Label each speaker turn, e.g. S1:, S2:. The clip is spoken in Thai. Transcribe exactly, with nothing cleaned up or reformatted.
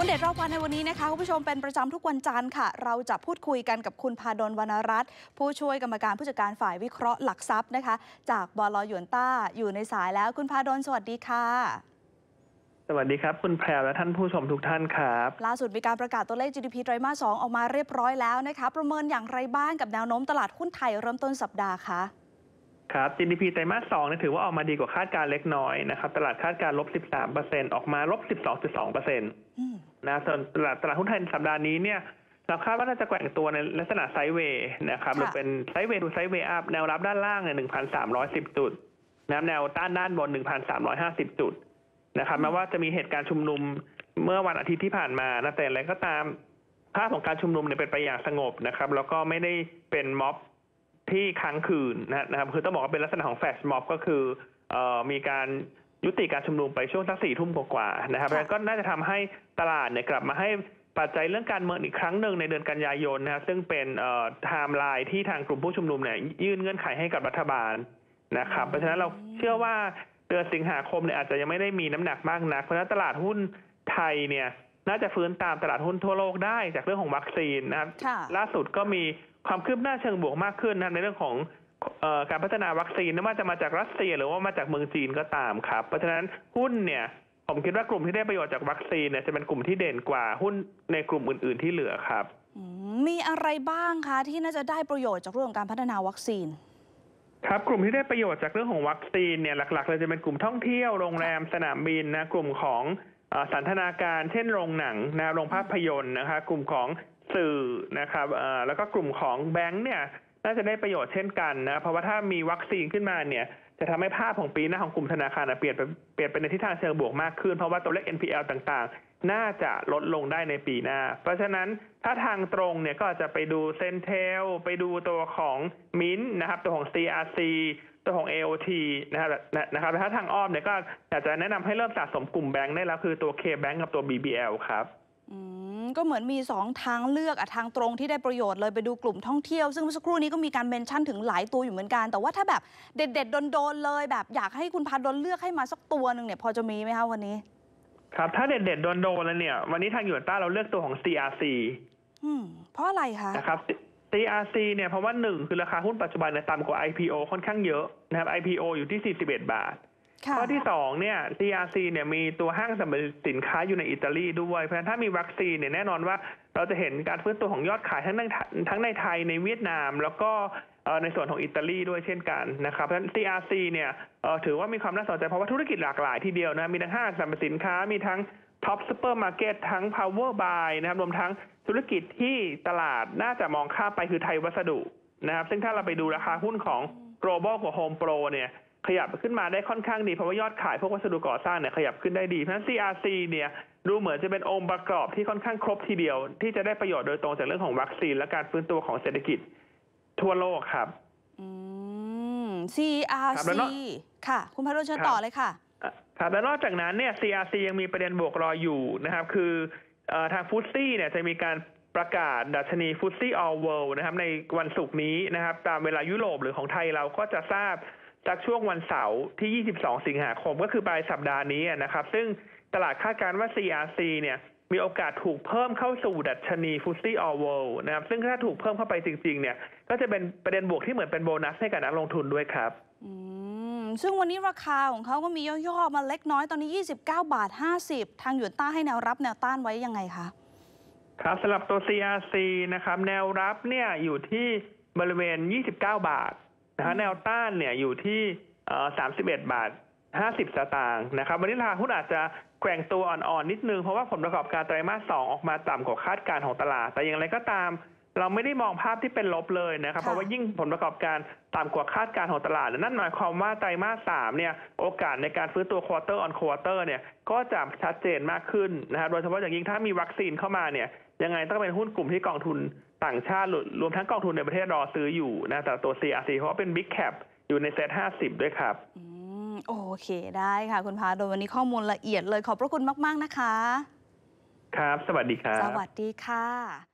S1: หุ้นเด็ดรอบวันในวันนี้นะคะคุณผู้ชมเป็นประจำทุกวันจันทร์ค่ะเราจะพูดคุยกันกับคุณพาดลวรรณรัตน์ผู้ช่วยกรรมการผู้จัดการฝ่ายวิเคราะห์หลักทรัพย์นะคะจากบล.หยวนต้าอยู่ในสายแล้วคุณพาดลสวัสดีค่ะ
S2: สวัสดีครับคุณแพรวและท่านผู้ชมทุกท่านครับ
S1: ล่าสุดมีการประกาศตัวเลข จี ดี พี ไตรมาสสองออกมาเรียบร้อยแล้วนะคะประเมินอย่างไรบ้างกับแนวโน้มตลาดหุ้นไทยเริ่มต้นสัปดาห์คะ
S2: ครับ จี ดี พี ไตรมาสสองถือว่าออกมาดีกว่าคาดการเล็กน้อยนะครับตลาดคาดการลบ สิบสามเปอร์เซ็นต์ ออกมาลบ สิบสองจุดสองเปอร์เซ็นต์ นะส่วนตลาดตลาดหุ้นไทยสัปดาห์นี้เนี่ยเราคาดว่าน่าจะแกว่งตัวในลักษณะไซด์เวย์นะครับหรือเป็นไซด์เวย์ดูไซด์เวย์อัพแนวรับด้านล่างเนี่ย หนึ่งพันสามร้อยสิบ จุดนะแนวต้านด้านบน หนึ่งพันสามร้อยห้าสิบ จุดนะครับแม้ว่าจะมีเหตุการณ์ชุมนุมเมื่อวันอาทิตย์ที่ผ่านมานะแต่อะไรก็ตามภาพของการชุมนุมเนี่ยเป็นไปอย่างสงบนะครับแล้วก็ไม่ได้เป็นม็อบที่ค้างคืนนะครับคือต้องบอกว่าเป็นลักษณะของแฟลชม็อบก็คือเอ่อมีการยุติการชุมนุมไปช่วงสักสี่ทุ่มกว่าๆนะครับแล้วก็น่าจะทำให้ตลาดเนี่ยกลับมาให้ปัจจัยเรื่องการเมืองอีกครั้งหนึ่งในเดือนกันยายนนะครับซึ่งเป็นเอ่อไทม์ไลน์ที่ทางกลุ่มผู้ชุมนุมเนี่ยยื่นเงื่อนไขให้กับรัฐบาลนะครับเพราะฉะนั้นเราเชื่อว่าเดือนสิงหาคมเนี่ยอาจจะยังไม่ได้มีน้ำหนักมากนักเพราะฉะนั้นตลาดหุ้นไทยเนี่ยน่าจะฟื้นตามตลาดหุ้นทั่วโลกได้จากเรื่องของวัคซีนนะครับล่าสุดก็มีความคืบหน้าเชิงบวกมากขึ้นนะในเรื่องของเอ่อการพัฒนาวัคซีนไม่ว่าจะมาจากรัสเซียหรือว่ามาจากเมืองจีนก็ตามครับเพราะฉะนั้นหุ้นเนี่ยผมคิดว่ากลุ่มที่ได้ประโยชน์จากวัคซีนเนี่ยจะเป็นกลุ่มที่เด่นกว่าหุ้นในกลุ่มอื่นๆที่เหลือครับ
S1: มีอะไรบ้างคะที่น่าจะได้ประโยชน์จากเรื่องของการพัฒนาวัคซีน
S2: ครับกลุ่มที่ได้ประโยชน์จากเรื่องของวัคซีนเนี่ยหลักๆเลยจะเป็นกลุ่มท่องเที่ยวโรงแรมสนามบินนะกลุ่มของสันทนาการเช่นโรงหนังนะโรงภาพยนตร์นะคะกลุ่มของสื่อนะครับแล้วก็กลุ่มของแบงก์เนี่ยน่าจะได้ประโยชน์เช่นกันนะเพราะว่าถ้ามีวัคซีนขึ้นมาเนี่ยจะทำให้ภาพของปีหน้าของกลุ่มธนาคารเปลี่ยนไปเปลี่ยนไปในทิศทางเชิงบวกมากขึ้นเพราะว่าตัวเลข เอ็น พี แอล ต่างๆน่าจะลดลงได้ในปีหน้าเพราะฉะนั้นถ้าทางตรงเนี่ยก็จะไปดูเซนเทลไปดูตัวของมินท์นะครับตัวของ ซี อาร์ ซี ตัวของ เอ โอ ที นะครับนะครับถ้าทางอ้อมเนี่ยก็อยากจะแนะนำให้เริ่มสะสมกลุ่มแบงค์ได้แล้วคือตัว K-Bank กับตัว บี บี แอล ครับ
S1: ก็เหมือนมีสองทางเลือกอะทางตรงที่ได้ประโยชน์เลยไปดูกลุ่มท่องเที่ยวซึ่งเมื่อสักครู่นี้ก็มีการเมนชั่นถึงหลายตัวอยู่เหมือนกันแต่ว่าถ้าแบบเด็ดๆโดนๆเลยแบบอยากให้คุณพาดลเลือกให้มาสักตัวหนึ่งเนี่ยพอจะมีไหมคะวันนี้
S2: ครับถ้าเด็ดๆโดนๆแล้วเนี่ยวันนี้ทางหยวนต้าเราเลือกตัวของ ซี อาร์ ซี
S1: อืมเพราะอะไรคะ
S2: นะครับ ซี อาร์ ซี เนี่ยเพราะว่าหนึ่งคือราคาหุ้นปัจจุบันเนี่ยต่ำกว่า ไอ พี โอ ค่อนข้างเยอะนะครับ ไอ พี โอ อยู่ที่สี่สิบเอ็ดบาทข้อที่สองเนี่ย ซี อาร์ ซี เนี่ยมีตัวห้างสรรพสินค้าอยู่ในอิตาลีด้วยเพราะฉะนั้นถ้ามีวัคซีนเนี่ยแน่นอนว่าเราจะเห็นการฟื้นตัวของยอดขายทั้งในทั้งในไทยในเวียดนามแล้วก็ในส่วนของอิตาลีด้วยเช่นกันนะครับเพราะฉะนั้น ซี อาร์ ซี เนี่ยถือว่ามีความน่าสนใจเพราะว่าธุรกิจหลากหลายทีเดียวนะมีทั้งห้างสรรพสินค้ามีทั้งท็อปซูเปอร์มาร์เก็ตทั้ง power buy นะครับรวมทั้งธุรกิจที่ตลาดน่าจะมองข้ามไปคือไทยวัสดุนะครับซึ่งถ้าเราไปดูราคาหุ้นของ global กับ home pro เนี่ยขยับขึ้นมาได้ค่อนข้างดีเพราะว่ายอดขายพวกวัสดุก่อสร้างเนี่ยขยับขึ้นได้ดีเพราะฉะนั้น ซี อาร์ ซี เนี่ยดูเหมือนจะเป็นองค์ประกอบที่ค่อนข้างครบทีเดียวที่จะได้ประโยชน์โดยตรงจากเรื่องของวัคซีนและการฟื้นตัวของเศรษฐกิจทั่วโลกครับ
S1: อืม ซี อาร์ ซี ค่ะคุณพาดลเชิญต่อเลยค่ะ
S2: ครับและนอกจากนั้นเนี่ย ซี อาร์ ซี ยังมีประเด็นบวกรออยู่นะครับคือทางฟุตซี่เนี่ยจะมีการประกาศดัชนีฟุตซี่ All World นะครับในวันศุกร์นี้นะครับตามเวลายุโรปหรือของไทยเราก็จะทราบจากช่วงวันเสาร์ที่ยี่สิบสองสิงหาคมก็คือปลายสัปดาห์นี้นะครับซึ่งตลาดคาดการณ์ว่า ซี อาร์ ซี เนี่ยมีโอกาสถูกเพิ่มเข้าสู่ดัชนีฟุตซี่ All World นะครับซึ่งถ้าถูกเพิ่มเข้าไปจริงๆเนี่ยก็จะเป็นประเด็นบวกที่เหมือนเป็นโบนัสให้กับนักลงทุนด้วยครับ
S1: ซึ่งวันนี้ราคาของเขาก็มีย่อๆมาเล็กน้อยตอนนี้ยี่สิบเก้าบาทห้าสิบทางหยวนต้าให้แนวรับแนวต้านไว้ยังไงคะ
S2: ครับสำหรับตัว ซี อาร์ ซี นะครับแนวรับเนี่ยอยู่ที่บริเวณยี่สิบเก้าบาทนะฮะแนวต้านเนี่ยอยู่ที่สามสิบเอ็ดบาทห้าสิบสตางค์นะครับวันนี้ราคาหุ้นอาจจะแกว่งตัวอ่อนๆนิดนึงเพราะว่าผลประกอบการไตรมาสสองออกมาต่ำกว่าคาดการณ์ของตลาดแต่อย่างไรก็ตามเราไม่ได้มองภาพที่เป็นลบเลยนะครับเพราะว่ายิ่งผลประกอบการต่ำกว่าคาดการณ์ของตลาดนั่นหมายความว่าไตรมาสสามเนี่ยโอกาสในการฟื้นตัว quarter on quarter เนี่ยก็จะชัดเจนมากขึ้นนะครับโดยเฉพาะอย่างยิ่งถ้ามีวัคซีนเข้ามาเนี่ยยังไงต้องเป็นหุ้นกลุ่มที่กองทุนต่างชาติรวมทั้งกองทุนในประเทศรอซื้ออยู่นะแต่ตัว ซี อาร์ ซี เพราะว่าเป็น big cap อยู่ในเซ็ตห้าสิบด้วยครับ
S1: โอเคได้ค่ะคุณพาดลวันนี้ข้อมูลละเอียดเลยขอบพระคุณมากๆนะคะ
S2: ครับสวัสดีครับ
S1: สวัสดีค่ะ